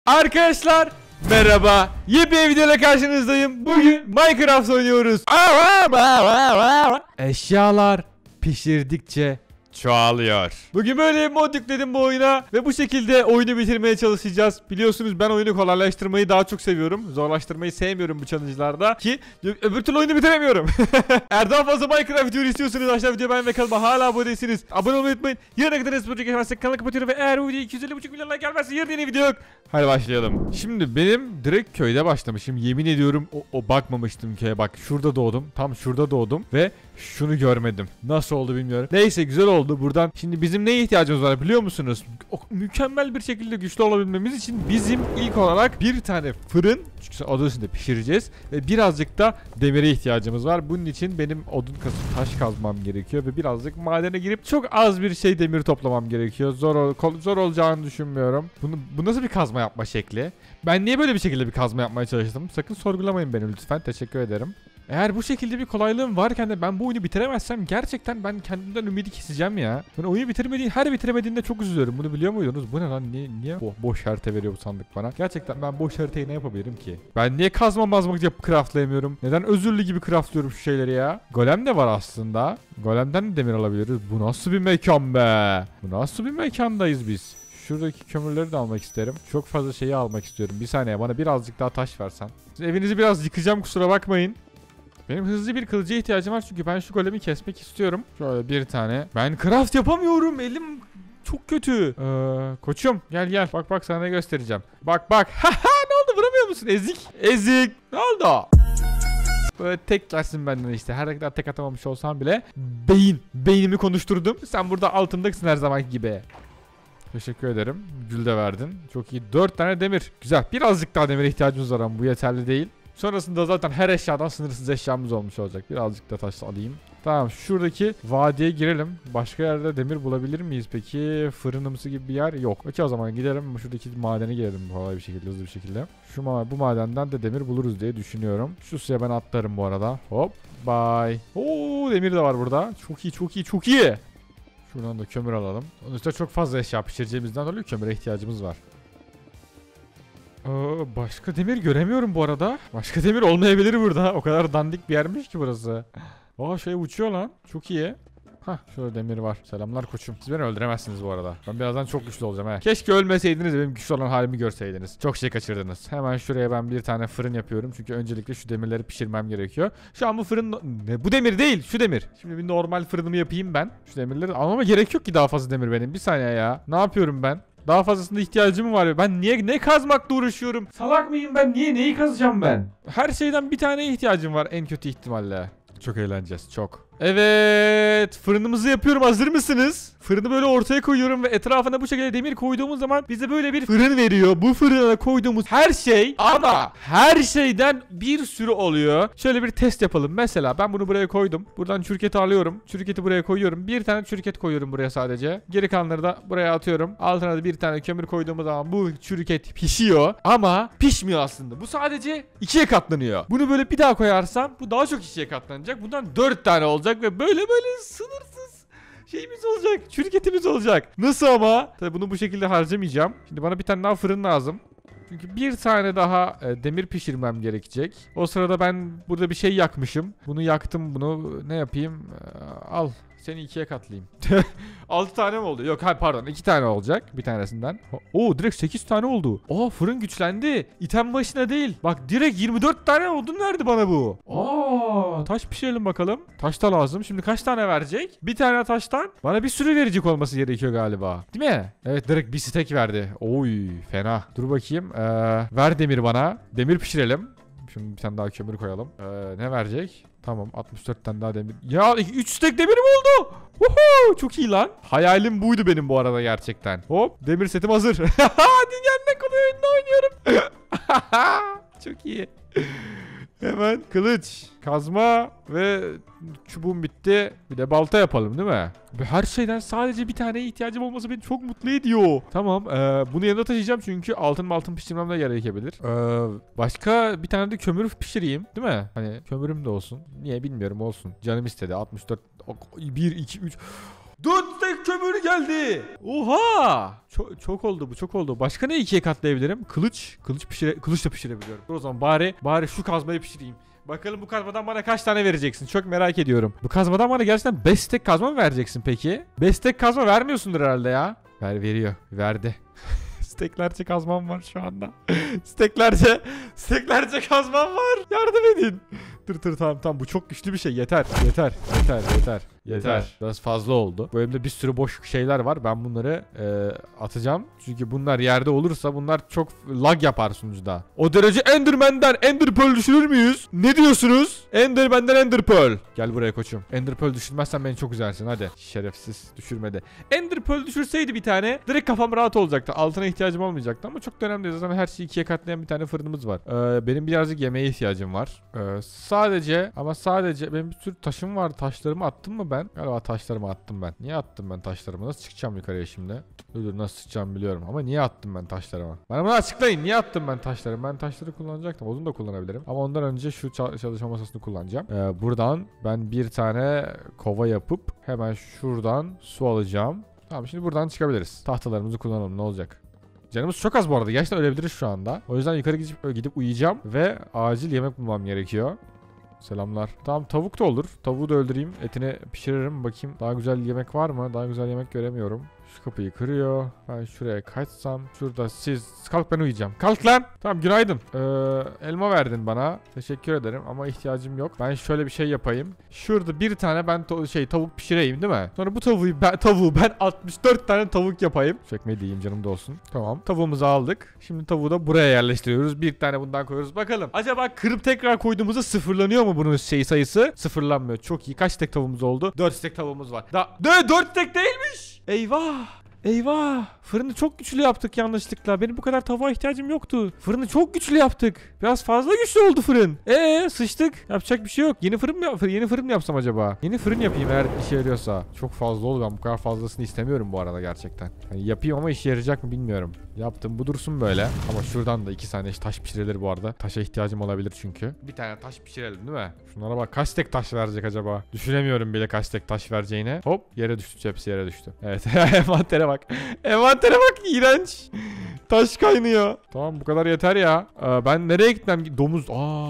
Arkadaşlar merhaba. Yepyeni videoyla karşınızdayım. Bugün Minecraft oynuyoruz. Eşyalar pişirdikçe çoğalıyor. Bugün böyle bir mod yükledim bu oyuna ve bu şekilde oyunu bitirmeye çalışacağız. Biliyorsunuz ben oyunu kolaylaştırmayı daha çok seviyorum. Zorlaştırmayı sevmiyorum bu challenge'larda ki öbür türlü oyunu bitiremiyorum. Eğer daha fazla Minecraft video istiyorsanız aşağı videoya beğenmeyi ve kanalıma hala abone değilsiniz abone olmayı unutmayın. Yarına kadar espri geçmezsek kanalı kapatıyorum ve eğer bu video 250,5 milyon like gelmezse yarın yeni video yok. Hadi başlayalım. Şimdi benim direkt köyde başlamışım. Yemin ediyorum o bakmamıştım köye. Bak şurada doğdum. Tam şurada doğdum ve şunu görmedim. Nasıl oldu bilmiyorum. Neyse güzel oldu. Buradan şimdi bizim neye ihtiyacımız var biliyor musunuz? Mükemmel bir şekilde güçlü olabilmemiz için bizim ilk olarak bir tane fırın, çünkü adı üstünde pişireceğiz ve birazcık da demire ihtiyacımız var. Bunun için benim odun kasıp taş kazmam gerekiyor ve birazcık madene girip çok az bir şey demir toplamam gerekiyor. Zor olacağını düşünmüyorum. Bu nasıl bir kazma yapma şekli? Ben niye böyle bir şekilde bir kazma yapmaya çalıştım? Sakın sorgulamayın beni lütfen. Teşekkür ederim. Eğer bu şekilde bir kolaylığım varken de ben bu oyunu bitiremezsem gerçekten ben kendimden ümidi keseceğim ya. Ben oyunu bitiremediğinde çok üzülüyorum. Bunu biliyor muydunuz? Bu ne lan? Niye boş harita veriyor bu sandık bana? Gerçekten ben boş haritayı ne yapabilirim ki? Ben niye kazma yapıp craftlayamıyorum? Neden özürlü gibi craftlıyorum şu şeyleri ya? Golem de var aslında. Golemden de demir alabiliriz. Bu nasıl bir mekan be? Bu nasıl bir mekandayız biz? Şuradaki kömürleri de almak isterim. Çok fazla şeyi almak istiyorum. Bir saniye bana birazcık daha taş versen. Evinizi biraz yıkacağım kusura bakmayın. Benim hızlı bir kılıcıya ihtiyacım var çünkü ben şu golemi kesmek istiyorum. Şöyle bir tane. Ben craft yapamıyorum. Elim çok kötü. Koçum gel. Bak sana ne göstereceğim. Bak. Haha ne oldu vuramıyor musun? Ezik. Ne oldu? Böyle tek gelsin benden işte. Her ne kadar tek atamamış olsam bile. Beynimi konuşturdum. Sen burada altımdasın her zamanki gibi. Teşekkür ederim. Gül de verdin. Çok iyi. 4 tane demir. Güzel. Birazcık daha demire ihtiyacımız var ama bu yeterli değil. Sonrasında zaten her eşyadan sınırsız eşyamız olmuş olacak. Birazcık da taş alayım. Tamam şuradaki vadiye girelim. Başka yerde demir bulabilir miyiz peki? Fırınımsı gibi bir yer yok. Okey o zaman gidelim. Şuradaki madene girelim kolay bir şekilde, hızlı bir şekilde. Bu madenden de demir buluruz diye düşünüyorum. Şu suya ben atlarım bu arada. Hop. Bye. Oo demir de var burada. Çok iyi. Şuradan da kömür alalım. Onun üstüne çok fazla eşya pişireceğimizden dolayı kömüre ihtiyacımız var. Başka demir göremiyorum bu arada. Başka demir olmayabilir burada. O kadar dandik bir yermiş ki burası. Şey uçuyor lan. Çok iyi. Şöyle demir var. Selamlar koçum. Siz beni öldüremezsiniz bu arada. Ben birazdan çok güçlü olacağım he. Keşke ölmeseydiniz ve benim güçlü olan halimi görseydiniz. Çok şey kaçırdınız. Hemen şuraya ben bir tane fırın yapıyorum. Çünkü öncelikle şu demirleri pişirmem gerekiyor. Şu an bu fırın... Bu demir değil. Şu demir. Şimdi bir normal fırınımı yapayım ben. Şu demirleri almama gerek yok ki daha fazla demir benim. Bir saniye ya. Ne yapıyorum ben? Daha fazlasında ihtiyacım var. Ben ne kazmakla uğraşıyorum? Salak mıyım ben? Neyi kazacağım ben? Her şeyden bir tane ihtiyacım var en kötü ihtimalle. Çok eğleneceğiz çok. Evet fırınımızı yapıyorum, hazır mısınız? Fırını böyle ortaya koyuyorum ve etrafına bu şekilde demir koyduğumuz zaman bize böyle bir fırın veriyor. Bu fırına koyduğumuz her şey ama her şeyden bir sürü oluyor. Şöyle bir test yapalım. Mesela ben bunu buraya koydum. Buradan çürüketi alıyorum. Çürüketi buraya koyuyorum. Bir tane çürüket koyuyorum buraya sadece. Geri kalanları da buraya atıyorum. Altına da bir tane kömür koyduğumuz zaman bu çürüket pişiyor. Ama pişmiyor aslında. Bu sadece 2'ye katlanıyor. Bunu böyle bir daha koyarsam bu daha çok 2'ye katlanacak. Bundan 4 tane olacak. Ve böyle sınırsız şeyimiz olacak. Çürüketimiz olacak. Nasıl ama? Tabii bunu bu şekilde harcamayacağım. Şimdi bana bir tane daha fırın lazım. Çünkü bir tane daha demir pişirmem gerekecek. O sırada ben burada bir şey yakmışım. Bunu yaktım. Bunu ne yapayım? Al. Seni 2'ye katlayayım. 6 tane mi oldu? Yok pardon 2 tane olacak bir tanesinden. Direkt 8 tane oldu. Fırın güçlendi. İtem başına değil. Bak direkt 24 tane odun verdi bana bu. Taş pişirelim bakalım. Taş da lazım. Şimdi kaç tane verecek? Bir tane taştan bana bir sürü verecek olması gerekiyor galiba. Değil mi? Evet direkt bir stack verdi. Oy fena. Dur bakayım. Ver demir bana. Demir pişirelim. Şimdi bir tane daha kömür koyalım. Ne verecek? Tamam 64 tane daha demir. Ya 3 stack demirim oldu. Çok iyi lan. Hayalim buydu benim bu arada gerçekten. Hop demir setim hazır. Dünyanın en kolay oyununu oynuyorum. Çok iyi. Hemen kılıç, kazma ve çubuğum bitti. Bir de balta yapalım değil mi? Her şeyden sadece bir taneye ihtiyacım olması beni çok mutlu ediyor. Tamam bunu yanına taşıyacağım çünkü altın pişirmem de gerekebilir. Başka bir tane de kömür pişireyim değil mi? Hani kömürüm de olsun. Niye bilmiyorum olsun. Canım istedi 64. 1, 2, 3. 4 stek kömür geldi. Oha. Çok oldu bu, çok oldu. Başka ne ikiye katlayabilirim? Kılıç da pişirebiliyorum. O zaman bari şu kazmayı pişireyim. Bakalım bu kazmadan bana kaç tane vereceksin? Çok merak ediyorum. Bu kazmadan bana gerçekten 5 stek kazma mı vereceksin peki? 5 stek kazma vermiyorsundur herhalde ya. Veriyor. Verdi. Steklerce kazmam var şu anda. Steklerce kazmam var. Yardım edin. Dur tamam bu çok güçlü bir şey. Yeter. Biraz fazla oldu. Bu elimde bir sürü boş şeyler var. Ben bunları atacağım. Çünkü bunlar yerde olursa bunlar çok lag yapar sunucuda. O derece Enderman'den Ender Pearl düşürür müyüz? Ne diyorsunuz? Enderman'den Ender Pearl. Gel buraya koçum. Ender Pearl düşürmezsen beni çok üzersin hadi. Şerefsiz düşürmedi. Ender Pearl düşürseydi bir tane direkt kafam rahat olacaktı. Altına ihtiyacım olmayacaktı ama çok da önemli değil. Zaten her şeyi ikiye katlayan bir tane fırınımız var. Benim birazcık yemeğe ihtiyacım var. Sadece benim bir sürü taşım vardı. Taşlarımı attım mı ben? Galiba taşlarımı attım ben. Niye attım ben taşlarımı? Nasıl çıkacağım yukarıya şimdi? Dur nasıl çıkacağım biliyorum ama niye attım ben taşlarımı? Bana bunu açıklayın. Niye attım ben taşlarımı? Ben taşları kullanacaktım. Odun da kullanabilirim. Ama ondan önce şu çalışma masasını kullanacağım. Buradan ben bir tane kova yapıp hemen şuradan su alacağım. Tamam şimdi buradan çıkabiliriz. Tahtalarımızı kullanalım ne olacak? Canımız çok az bu arada. Gerçekten ölebiliriz şu anda. O yüzden yukarı gidip uyuyacağım ve acil yemek bulmam gerekiyor. Selamlar. Tamam tavuk da olur. Tavuğu da öldüreyim. Etini pişiririm. Bakayım daha güzel yemek var mı? Daha güzel yemek göremiyorum. Şu kapıyı kırıyor. Ben şuraya kaçsam. Şurada siz. Kalk ben uyuyacağım. Kalk lan. Tamam günaydın. Elma verdin bana. Teşekkür ederim ama ihtiyacım yok. Ben şöyle bir şey yapayım. Şurada bir tane ben tavuk pişireyim değil mi? Sonra bu tavuğu ben 64 tane tavuk yapayım. Çekmeyi diyeyim canım da olsun. Tamam. Tavuğumuzu aldık. Şimdi tavuğu da buraya yerleştiriyoruz. Bir tane bundan koyuyoruz. Bakalım. Acaba kırıp tekrar koyduğumuzda sıfırlanıyor mu bunun sayısı? Sıfırlanmıyor. Çok iyi. Kaç stek tavuğumuz oldu? 4 stek tavuğumuz var. 4 stek değilmiş. Eyvah. Fırını çok güçlü yaptık yanlışlıkla. Benim bu kadar tavuğa ihtiyacım yoktu. Fırını çok güçlü yaptık. Biraz fazla güçlü oldu fırın. Sıçtık. Yapacak bir şey yok. Yeni fırın mı yapsam acaba? Yeni fırın yapayım eğer işe yarıyorsa. Çok fazla oldu. Ben bu kadar fazlasını istemiyorum bu arada gerçekten. Yani yapayım ama işe yarayacak mı bilmiyorum. Yaptım. Bu dursun böyle. Ama şuradan da 2 tane taş pişirilir bu arada. Taşa ihtiyacım olabilir çünkü. Bir tane taş pişirelim değil mi? Şunlara bak. Kaç tek taş verecek acaba? Düşünemiyorum bile kaç tek taş vereceğini. Hop. Yere düştü. Hepsi yere düştü. Evet. Envantere bak. İğrenç. Taş kaynıyor. Tamam bu kadar yeter ya. Ben nereye gitmem? Domuz.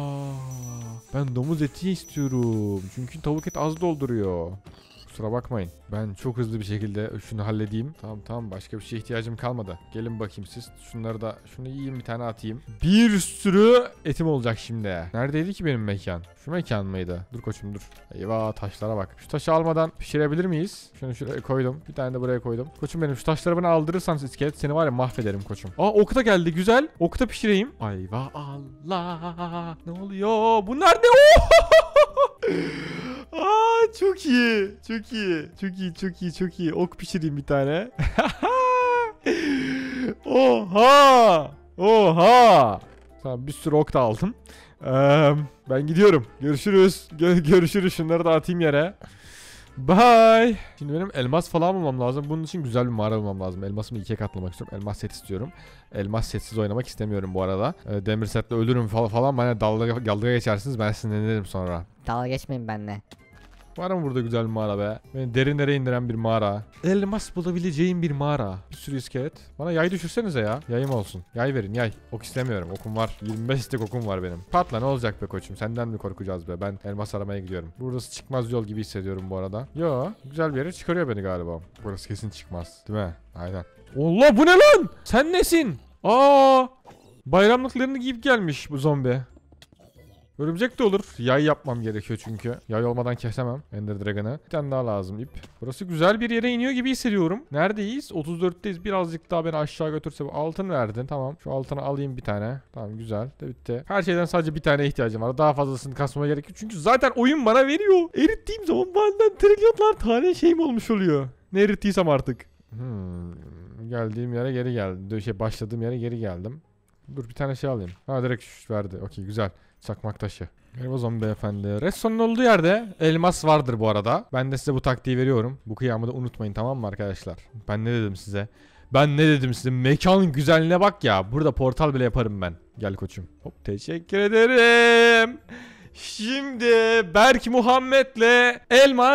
Ben domuz eti istiyorum. Çünkü tavuk eti az dolduruyor. Kusura bakmayın. Ben çok hızlı bir şekilde şunu halledeyim. Tamam başka bir şeye ihtiyacım kalmadı. Gelin bakayım siz. Şunu yiyeyim bir tane atayım. Bir sürü etim olacak şimdi. Neredeydi ki benim mekan? Şu mekan mıydı? Dur koçum dur. Eyvah taşlara bak. Şu taşı almadan pişirebilir miyiz? Şunu şuraya koydum. Bir tane de buraya koydum. Koçum benim şu taşları bana aldırırsan iskelet seni var ya mahvederim koçum. Okta geldi güzel. Okta pişireyim. Eyvah Allah. Ne oluyor? Bunlar ne? Çok iyi. Ok pişireyim bir tane. Oha. Tamam bir sürü ok da aldım. Ben gidiyorum. Görüşürüz. Görüşürüz. Şunları da atayım yere. Bye. Şimdi benim elmas falan bulmam lazım. Bunun için güzel bir mağara bulmam lazım. Elmasımı ikiye katlamak istiyorum. Elmas set istiyorum. Elmas setsiz oynamak istemiyorum bu arada. Demir setle ölürüm falan. Bana dalga geçersiniz. Ben sinirlenirim sonra. Dalga geçmeyin benimle. Var mı burada güzel bir mağara be? Beni derinlere indiren bir mağara. Elmas bulabileceğim bir mağara. Bir sürü iskelet. Bana yay düşürsenize ya. Yayım olsun. Yay verin yay. Ok istemiyorum. Okum var. 25 istek okum var benim. Patla ne olacak be koçum? Senden mi korkacağız be? Ben elmas aramaya gidiyorum. Burası çıkmaz yol gibi hissediyorum bu arada. Yo güzel bir yere çıkarıyor beni galiba. Burası kesin çıkmaz. Değil mi? Aynen. Allah bu ne lan? Sen nesin? Bayramlıklarını giyip gelmiş bu zombi. Örümcek de olur. Yay yapmam gerekiyor çünkü. Yay olmadan kesemem Ender Dragon'ı. Bir tane daha lazım ip. Burası güzel bir yere iniyor gibi hissediyorum. Neredeyiz? 34'teyiz. Birazcık daha beni aşağı götürse. Altın verdin. Tamam. Şu altını alayım bir tane. Tamam güzel. De bitti. Her şeyden sadece bir tane ihtiyacım var. Daha fazlasını kasmama gerek yok. Çünkü zaten oyun bana veriyor. Erittiğim zaman benden trilyonlar tane şeyim olmuş oluyor. Ne erittiysem artık. Geldiğim yere geri geldim. Başladığım yere geri geldim. Dur bir tane şey alayım. Direkt verdi. Okey güzel. Çakmak taşı. Merhaba zombi beyefendi. Redstone'un olduğu yerde elmas vardır bu arada. Ben de size bu taktiği veriyorum. Bu kıyamı da unutmayın tamam mı arkadaşlar? Ben ne dedim size? Mekanın güzelliğine bak ya. Burada portal bile yaparım ben. Gel koçum. Hop teşekkür ederim. Şimdi Berk Muhammed'le elmas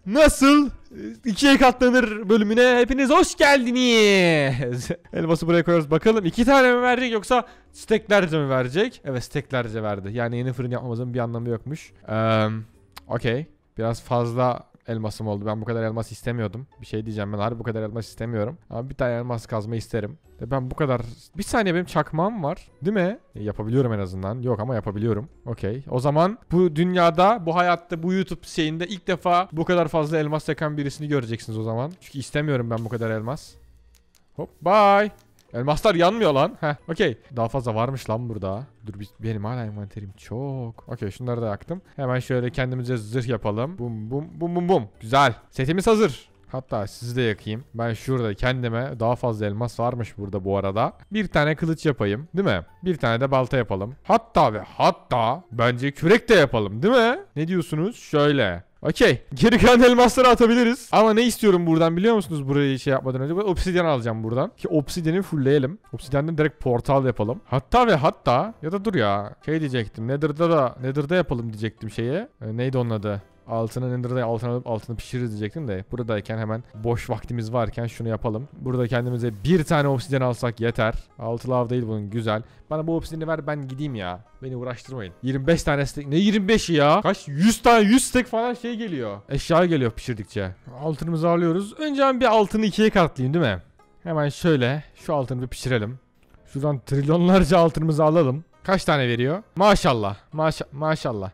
nasıl 2'ye katlanır bölümüne hepiniz hoş geldiniz. Elması buraya koyuyoruz. Bakalım 2 tane mi verecek yoksa steklerce mi verecek? Evet, steklerce verdi. Yani yeni fırın yapmamızın bir anlamı yokmuş. Okey. Biraz fazla elmasım oldu. Ben bu kadar elmas istemiyordum. Bir şey diyeceğim, ben harbi bu kadar elmas istemiyorum. Ama bir tane elmas kazma isterim. Ben bu kadar... Bir saniye, benim çakmağım var. Değil mi? Yapabiliyorum en azından. Yok ama yapabiliyorum. Okey. O zaman bu dünyada, bu hayatta, bu YouTube şeyinde ilk defa bu kadar fazla elmas yakan birisini göreceksiniz o zaman. Çünkü istemiyorum ben bu kadar elmas. Hop bye. Elmaslar yanmıyor lan. Heh, okey. Daha fazla varmış lan burada. Dur, benim hala envanterim çok. Okey, şunları da yaktım. Hemen şöyle kendimize zırh yapalım. Bum bum bum bum bum. Güzel. Setimiz hazır. Hatta sizi de yakayım. Ben şurada kendime, daha fazla elmas varmış burada bu arada, bir tane kılıç yapayım. Değil mi? Bir tane de balta yapalım. Hatta bence kürek de yapalım. Değil mi? Ne diyorsunuz? Şöyle. Okey. Geri kalan elmasları atabiliriz. Ama ne istiyorum buradan biliyor musunuz? Burayı şey yapmadan önce. Ben obsidyen alacağım buradan. Ki obsidyeni fullleyelim. Obsidyenden direkt portal yapalım. Hatta ya da dur ya. Şey diyecektim. Nether'da yapalım diyecektim şeye. Neydi onun adı? Altını Nether'da alıp altını pişiririz diyecektim de. Buradayken hemen boş vaktimiz varken şunu yapalım. Burada kendimize bir tane obsidyen alsak yeter. 6 lav değil bunun, güzel. Bana bu obsidyeni ver, ben gideyim ya. Beni uğraştırmayın. 25 tane stek. Ne 25'i ya? Kaç? 100 tane 100 stek falan şey geliyor. Eşya geliyor pişirdikçe. Altınımızı alıyoruz. Önce ben bir altını 2'ye katlayayım değil mi? Hemen şöyle şu altını bir pişirelim. Şuradan trilyonlarca altınımızı alalım. Kaç tane veriyor? Maşallah. Maşallah.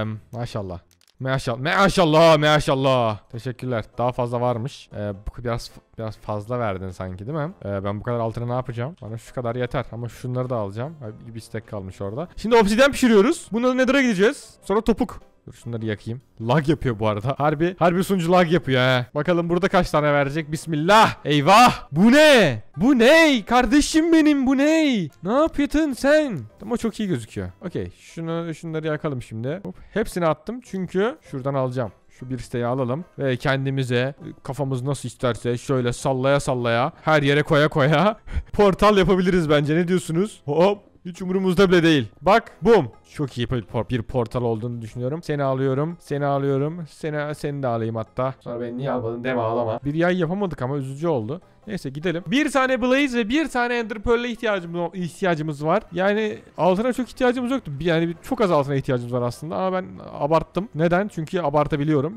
Maşallah. Teşekkürler. Daha fazla varmış. Biraz fazla verdin sanki değil mi? Ben bu kadar altına ne yapacağım? Bana şu kadar yeter. Ama şunları da alacağım. Bir stack kalmış orada. Şimdi obsidyen pişiriyoruz. Bununla Nether'a gideceğiz. Sonra topuk. Dur şunları yakayım. Lag yapıyor bu arada. Harbi sunucu lag yapıyor he. Bakalım burada kaç tane verecek? Bismillah. Eyvah. Bu ne? Bu ne? Kardeşim benim, bu ne? Ne yapıyorsun sen? Ama çok iyi gözüküyor. Okey. Şunları yakalım şimdi. Hop. Hepsini attım çünkü şuradan alacağım. Şu bir siteyi alalım ve kendimize kafamız nasıl isterse şöyle sallaya her yere koya portal yapabiliriz bence. Ne diyorsunuz? Hop. Hiç umurumuzda bile değil. Bak, bum. Çok iyi bir portal olduğunu düşünüyorum. Seni alıyorum. Seni de alayım hatta. Sonra beni niye almadın deme, ağlama. Bir yay yapamadık ama üzücü oldu. Neyse gidelim. Bir tane Blaze ve bir tane Ender Pearl'e ihtiyacımız var. Yani altına çok ihtiyacımız yoktu. Yani çok az altına ihtiyacımız var aslında ama ben abarttım. Neden? Çünkü abartabiliyorum.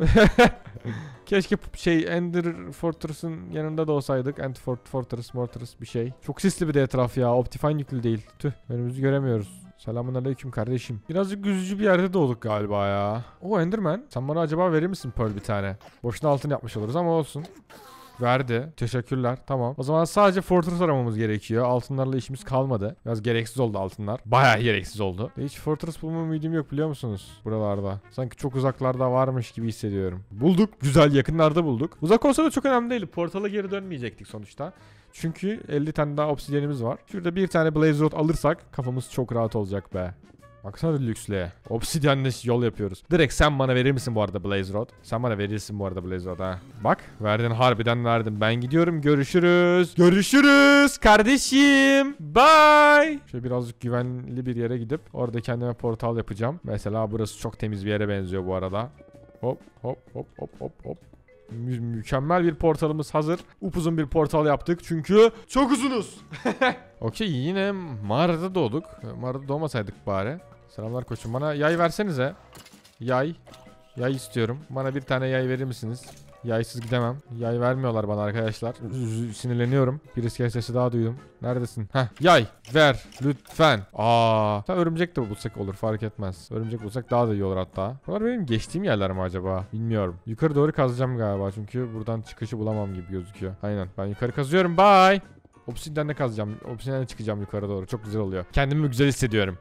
Keşke Ender Fortress'ın yanında da olsaydık. Ender Fortress bir şey. Çok sisli bir de etraf ya. Optifine yüklü değil. Tüh, önümüzü göremiyoruz. Selamünaleyküm kardeşim. Birazcık üzücü bir yerde doğduk galiba ya. O Enderman, sen bana acaba verir misin Pearl bir tane? Boşuna altın yapmış oluruz ama olsun. Verdi. Teşekkürler. Tamam. O zaman sadece Fortress aramamız gerekiyor. Altınlarla işimiz kalmadı. Biraz gereksiz oldu altınlar. Bayağı gereksiz oldu. Hiç Fortress bulma ümidim yok biliyor musunuz? Buralarda. Sanki çok uzaklarda varmış gibi hissediyorum. Bulduk. Güzel, yakınlarda bulduk. Uzak olsa da çok önemli değil. Portala geri dönmeyecektik sonuçta. Çünkü 50 tane daha obsidyenimiz var. Şurada bir tane Blaze Rod alırsak kafamız çok rahat olacak be. Baksana lüksle. Obsidyenle yol yapıyoruz. Direkt sen bana verir misin bu arada Blaze Rod? Sen bana verirsin bu arada Blaze Rod ha. Bak, verdin, harbiden verdin. Ben gidiyorum. Görüşürüz kardeşim. Bye. Şöyle birazcık güvenli bir yere gidip orada kendime portal yapacağım. Mesela burası çok temiz bir yere benziyor bu arada. Hop. Mükemmel bir portalımız hazır. Upuzun bir portal yaptık çünkü çok uzunuz. Okey, yine mağarada doğduk. Mağarada doğmasaydık bari. Selamlar koçum, bana yay versenize. Yay istiyorum. Bana bir tane yay verir misiniz? Yaysız gidemem. Yay vermiyorlar bana arkadaşlar. Sinirleniyorum. Bir iskelet sesi daha duydum. Neredesin? Heh, yay ver lütfen. Sen örümcek de bulsak olur, fark etmez. Örümcek bulsak daha da iyi olur hatta. Bunlar benim geçtiğim yerler mi acaba? Bilmiyorum. Yukarı doğru kazacağım galiba çünkü buradan çıkışı bulamam gibi gözüküyor. Aynen, ben yukarı kazıyorum. Bye. Obsidyen'de kazacağım. Obsidyen'de çıkacağım yukarı doğru. Çok güzel oluyor. Kendimi güzel hissediyorum.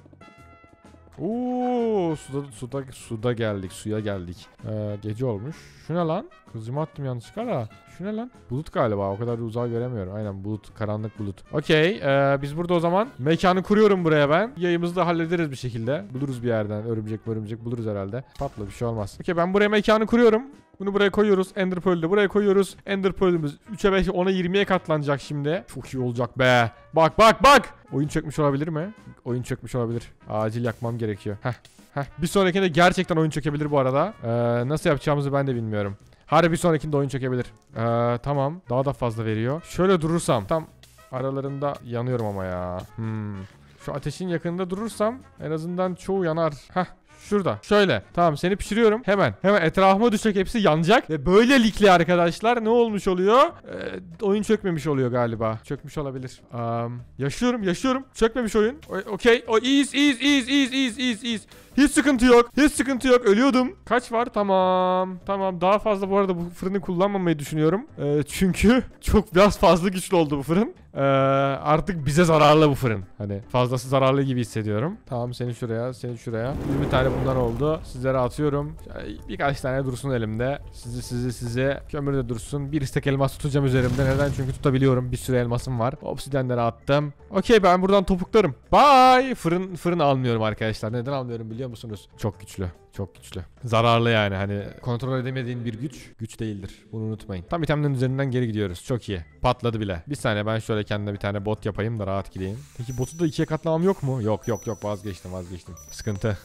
Suda geldik. Suya geldik. Gece olmuş. Şu ne lan? Kızımı attım yanlışlıkla da. Şu ne lan? Bulut galiba. O kadar uzağa göremiyorum. Aynen, bulut. Karanlık bulut. Okey. Biz burada o zaman mekanı kuruyorum buraya ben. Yayımızı da hallederiz bir şekilde. Buluruz bir yerden. Örümcek buluruz herhalde. Patla, bir şey olmaz. Okey, ben buraya mekanı kuruyorum. Bunu buraya koyuyoruz. Ender Pearl'ü de buraya koyuyoruz. Ender Pearl'ümüz 3'e 5'e 10'a 20'ye katlanacak şimdi. Çok iyi olacak be. Bak bak bak. Oyun çökmüş olabilir mi? Oyun çökmüş olabilir. Acil yakmam gerekiyor. Heh. Bir sonrakinde gerçekten oyun çökebilir bu arada. Nasıl yapacağımızı ben de bilmiyorum. Harbi bir sonrakinde oyun çökebilir. Tamam. Daha da fazla veriyor. Şöyle durursam. Tam aralarında yanıyorum ama ya. Şu ateşin yakınında durursam en azından çoğu yanar. Şurada. Şöyle. Tamam seni pişiriyorum. Hemen etrafıma düşecek, hepsi yanacak. Ve böylelikle arkadaşlar ne olmuş oluyor? Oyun çökmemiş oluyor galiba. Çökmüş olabilir. Yaşıyorum. Çökmemiş oyun. Okey. İyiyiz. Hiç sıkıntı yok. Ölüyordum. Kaç var? Tamam. Daha fazla bu arada bu fırını kullanmamayı düşünüyorum. Çünkü çok biraz fazla güçlü oldu bu fırın. Artık bize zararlı bu fırın. Hani fazlası zararlı gibi hissediyorum. Tamam seni şuraya. 20 tane bundan oldu. Sizlere atıyorum. Birkaç tane dursun elimde. Size. Kömür de dursun. Bir istek elmas tutacağım üzerimde. Neden? Çünkü tutabiliyorum. Bir sürü elmasım var. Obsidenleri attım. Okey, ben buradan topuklarım. Bye. Fırın almıyorum arkadaşlar. Neden almıyorum biliyor musunuz? Çok güçlü. Zararlı yani, hani kontrol edemediğin bir güç değildir. Bunu unutmayın. Tam itemlerin üzerinden geri gidiyoruz. Çok iyi. Patladı bile. Bir saniye, ben şöyle kendime bir tane bot yapayım da rahat gideyim. Peki botu da 2'ye katlamam yok mu? Yok. Vazgeçtim. Sıkıntı.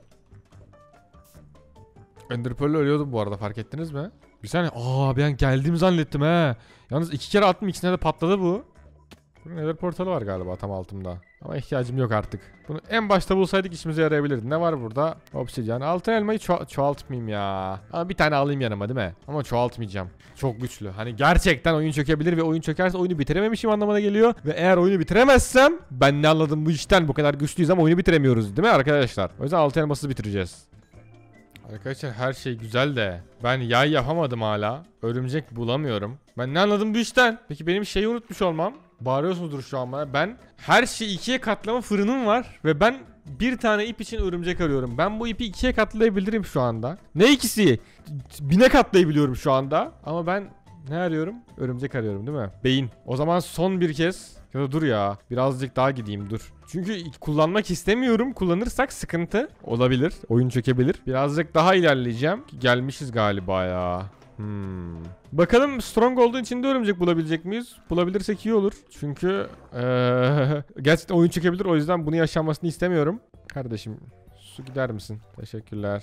Ender Pearl'le ölüyordum bu arada, fark ettiniz mi? Bir saniye. Ben geldiğimi zannettim he. Yalnız 2 kere attım, ikisine de patladı bu. Bunun Nether portalı var galiba tam altımda. Ama ihtiyacım yok artık. Bunu en başta bulsaydık işimize yarayabilirdi. Ne var burada? Obsidian. Altın elmayı çoğaltmayayım ya. Ama bir tane alayım yanıma değil mi? Ama çoğaltmayacağım. Çok güçlü. Hani gerçekten oyun çökebilir ve oyun çökerse oyunu bitirememişim anlamına geliyor. Ve eğer oyunu bitiremezsem, ben ne anladım bu işten, bu kadar güçlüyüz ama oyunu bitiremiyoruz değil mi arkadaşlar? O yüzden altın elması bitireceğiz. Arkadaşlar her şey güzel de ben yay yapamadım hala. Örümcek bulamıyorum. Ben ne anladım bu işten? Peki benim şeyi unutmuş olmam. Bağırıyorsunuzdur şu an bana. Ben her şeyi 2'ye katlama fırınım var. Ve ben bir tane ip için örümcek arıyorum. Ben bu ipi 2'ye katlayabilirim şu anda. Ne ikisi? 1000'e katlayabiliyorum şu anda. Ama ben ne arıyorum? Örümcek arıyorum değil mi? Beyin. O zaman son bir kez. Ya da dur ya. Birazcık daha gideyim dur. Çünkü kullanmak istemiyorum. Kullanırsak sıkıntı olabilir. Oyun çökebilir. Birazcık daha ilerleyeceğim. Gelmişiz galiba ya. Bakalım Stronghold'un içinde örümcek bulabilecek miyiz? Bulabilirsek iyi olur. Çünkü gerçekten oyun çökebilir. O yüzden bunu yaşanmasını istemiyorum. Kardeşim su gider misin? Teşekkürler.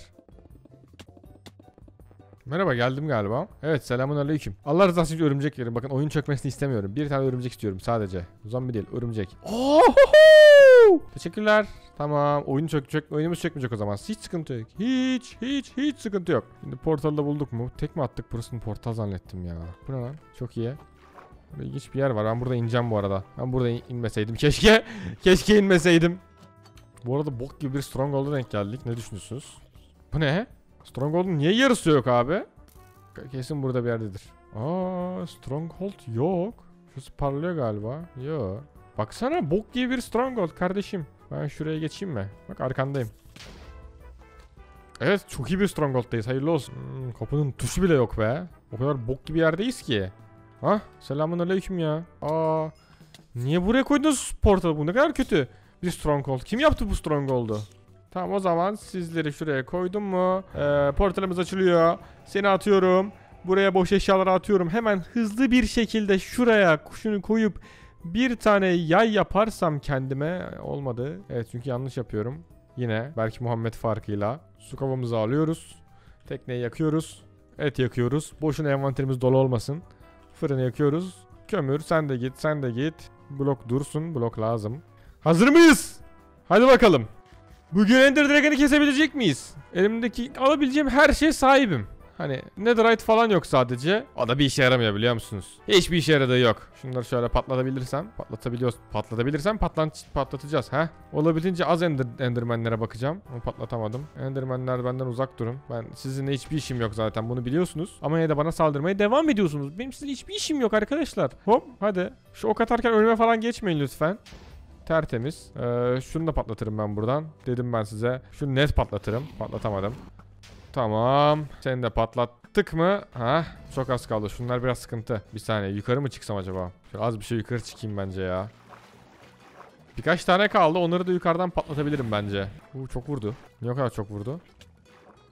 Merhaba, geldim galiba. Evet, selamünaleyküm. Allah rızası için örümcek yerim. Bakın oyun çökmesini istemiyorum. Bir tane örümcek istiyorum sadece. Zombi değil, örümcek. Teşekkürler. Tamam, oyunumuz çökmeyecek o zaman. Hiç sıkıntı yok. Hiç sıkıntı yok. Şimdi portalı da bulduk mu? Tek mi attık? Burasını portal zannettim ya. Bu ne lan? Çok iyi. Burada ilginç bir yer var. Ben burada ineceğim bu arada. Ben burada inmeseydim. Keşke inmeseydim. Bu arada bok gibi bir Stronghold'a denk geldik. Ne düşünüyorsunuz? Bu ne? Stronghold'un niye yarısı yok abi? Kesin burada bir yerdedir. Stronghold yok. Şurası parlıyor galiba. Yok. Baksana, bok gibi bir Stronghold kardeşim. Ben şuraya geçeyim mi? Bak arkandayım. Evet, çok iyi bir Stronghold'dayız. Hayırlı olsun. Kapının tuşu bile yok be. O kadar bok gibi yerdeyiz ki. Selamünaleyküm ya. Niye buraya koydunuz portalı? Bu ne kadar kötü bir Stronghold. Kim yaptı bu Stronghold'u? Tamam, o zaman sizleri şuraya koydum mu? Portalımız açılıyor. Seni atıyorum. Buraya boş eşyaları atıyorum. Hemen hızlı bir şekilde şuraya şunu koyup bir tane yay yaparsam kendime, olmadı. Evet, çünkü yanlış yapıyorum. Yine belki Muhammed farkıyla. Su kovamızı alıyoruz. Tekneyi yakıyoruz. Et yakıyoruz. Boşuna envanterimiz dolu olmasın. Fırını yakıyoruz. Kömür, sen de git. Blok dursun. Blok lazım. Hazır mıyız? Hadi bakalım. Bugün Ender Dragon'ı kesebilecek miyiz? Elimdeki alabileceğim her şeye sahibim. Hani Netherite falan yok sadece. O da bir işe yaramıyor biliyor musunuz? Hiçbir işe yaradığı yok. Şunları şöyle patlatabilirsem patlatacağız. Olabildiğince az Enderman'lere bakacağım. Ama patlatamadım. Enderman'ler benden uzak durun. Ben sizinle hiçbir işim yok zaten, bunu biliyorsunuz. Ama yine de bana saldırmaya devam ediyorsunuz. Benim sizinle hiçbir işim yok arkadaşlar. Hop hadi. Şu ok atarken ölüme falan geçmeyin lütfen. Tertemiz. Şunu da patlatırım ben buradan. Dedim ben size. Şunu net patlatırım. Patlatamadım. Tamam. Seni de patlattık mı? Çok az kaldı. Şunlar biraz sıkıntı. Bir saniye. Yukarı mı çıksam acaba? Şöyle az bir şey yukarı çıkayım bence ya. Birkaç tane kaldı. Onları da yukarıdan patlatabilirim bence. Çok vurdu. Niye o kadar çok vurdu?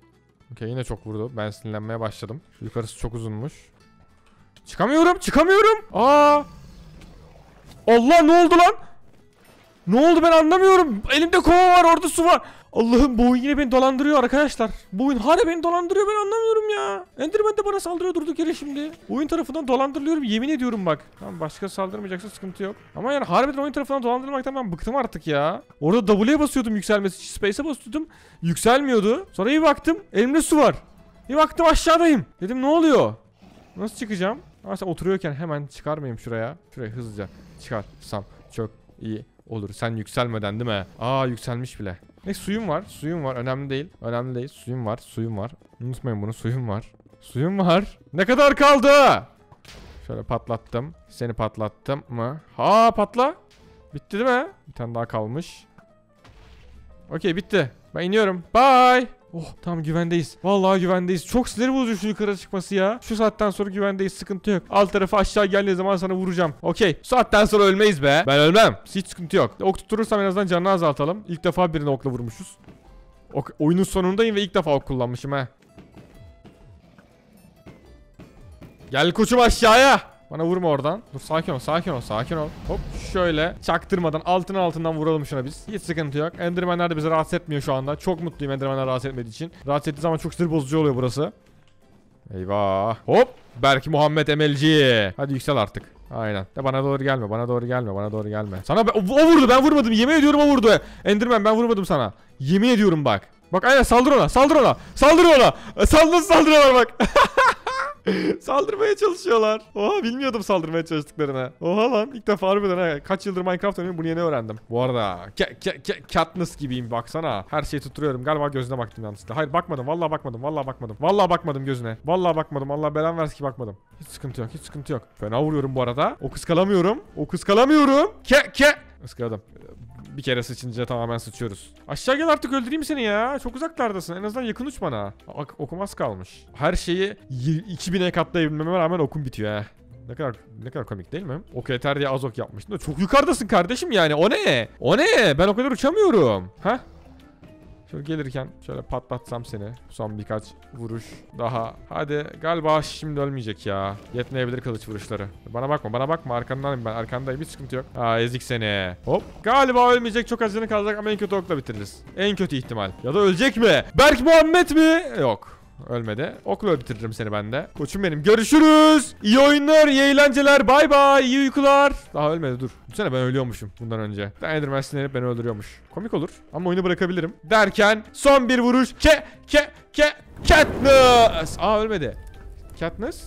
Okey, yine çok vurdu. Ben sinirlenmeye başladım. Şu yukarısı çok uzunmuş. Çıkamıyorum. Aa! Allah, ne oldu lan? Ne oldu, ben anlamıyorum. Elimde kova var, orada su var. Allah'ım, bu oyun yine beni dolandırıyor arkadaşlar. Bu oyun hala beni dolandırıyor, ben anlamıyorum ya. Enderman de bana saldırıyor durduk yere şimdi. Oyun tarafından dolandırılıyorum, yemin ediyorum bak. Tamam, başka saldırmayacaksa sıkıntı yok. Ama yani harbiden oyun tarafından dolandırılmaktan ben bıktım artık ya. Orada W'ye basıyordum yükselmesi için, Space'e basıyordum. Yükselmiyordu. Sonra iyi baktım, elimde su var. Bir baktım aşağıdayım. Dedim ne oluyor? Nasıl çıkacağım? Ama sen oturuyorken hemen çıkarmayayım şuraya. Şuraya hızlıca çıkarsam çok iyi olur. Sen yükselmeden değil mi? Aa, yükselmiş bile. Ne, suyum var. Önemli değil. Suyum var. Unutmayın bunu, suyum var. Ne kadar kaldı? Şöyle patlattım. Seni patlattım mı? Ha, patla. Bitti değil mi? Bir tane daha kalmış. Okey, bitti. Ben iniyorum. Bye. Oh, tamam, güvendeyiz. Vallahi güvendeyiz. Çok sinir bozucu şu yukarı çıkması ya. Şu saatten sonra güvendeyiz, sıkıntı yok. Alt tarafı aşağı geldiği zaman sana vuracağım. Okey. Saatten sonra ölmeyiz be. Ben ölmem. Hiç sıkıntı yok. Ok tutturursam en azından canını azaltalım. İlk defa birini okla vurmuşuz. Oyunun sonundayım ve ilk defa ok kullanmışım ha. Gel koçum aşağıya. Bana vurma oradan. Dur, sakin ol. Hop, şöyle çaktırmadan altından vuralım şuna biz. Hiç sıkıntı yok. Enderman'ler de bizi rahatsız etmiyor şu anda. Çok mutluyum Enderman'ler rahatsız etmediği için. Rahatsız ettiği zaman çok sinir bozucu oluyor burası. Eyvah. Hop. Berk Muhammed Emelci. Hadi yüksel artık. Aynen. De bana doğru gelme. Sana o vurdu, ben vurmadım. Yemin ediyorum o vurdu. Enderman, ben vurmadım sana. Yemin ediyorum bak. Bak aynen, saldır ona. Nasıl saldırıyorlar bak. Saldırmaya çalışıyorlar. Oha, bilmiyordum saldırmaya çalıştıklarını. Oha lan, ilk defa harbiden ha. Kaç yıldır Minecraft oynuyorum, bunu yeni öğrendim. Bu arada Katniss gibiyim baksana. Her şeyi tutturuyorum. Galiba gözüne baktım yanlışlıkla. Hayır, bakmadım. Vallahi bakmadım gözüne. Vallahi bakmadım. Allah belanı versin ki bakmadım. Hiç sıkıntı yok. Fena vuruyorum bu arada. O kıskalamıyorum. Iskaladım. Bir kere sıçınca tamamen sıçıyoruz. Aşağı gel artık, öldüreyim seni ya. Çok uzaklardasın. En azından yakın uç bana. Okum az kalmış. Her şeyi 2000'e katlayabilmeme rağmen okum bitiyor ha. Ne kadar komik değil mi? Ok yeter diye az ok yapmıştım. Çok yukarıdasın kardeşim yani. O ne? Ben o kadar uçamıyorum. Ha? Şöyle gelirken şöyle patlatsam seni. Son birkaç vuruş daha. Hadi, galiba şimdi ölmeyecek ya. Yetmeyebilir kılıç vuruşları. Bana bakma, arkandanım ben. Arkandayım, hiç sıkıntı yok. Aa, ezik seni. Hop. Galiba ölmeyecek, çok az canı kalacak ama en kötü okla bitiririz. En kötü ihtimal. Ya da ölecek mi? Berk Muhammed mi? Yok. Ölmedi. Okla bitiririm seni ben de. Koçum benim. Görüşürüz. İyi oyunlar, iyi eğlenceler. Bay bay. İyi uykular. Daha ölmedi, dur. Düşünsene, ben ölüyormuşum bundan önce. Enderman sinirlenip beni öldürüyormuş. Komik olur. Ama oyunu bırakabilirim. Derken son bir vuruş. Katniss. Aa, ölmedi. Katniss.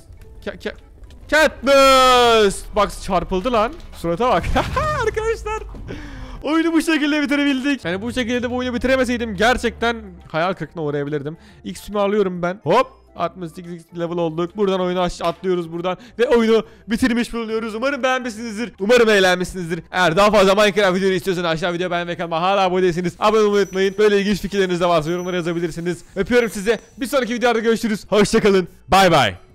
Katniss. Bak, çarpıldı lan. Surata bak. Arkadaşlar. Oyunu bu şekilde bitirebildik. Yani bu şekilde de bu oyunu bitiremeseydim gerçekten hayal kırıklığına uğrayabilirdim. XP'mi alıyorum ben. Hop. 68 level olduk. Buradan oyunu atlıyoruz buradan. Ve oyunu bitirmiş bulunuyoruz. Umarım beğenmişsinizdir. Umarım eğlenmişsinizdir. Eğer daha fazla Minecraft videoyu istiyorsanız aşağı video beğen ve kanalıma hala abone değilseniz abone olmayı unutmayın. Böyle ilginç fikirleriniz de varsa yorumlara yazabilirsiniz. Öpüyorum sizi. Bir sonraki videoda görüşürüz. Hoşçakalın. Bay bay.